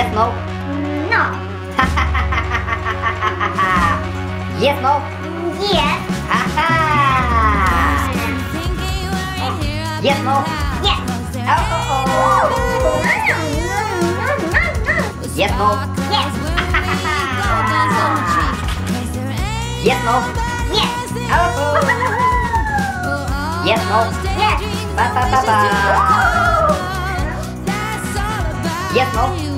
Yes, no. No. Yes, no. Yes. Aha. Yes, no. Yes. Oh, oh, oh. Yes, no. Yes. Yes, no. Yes. Oh. Yes, no. Yes. Ba ba ba ba. Yes, no.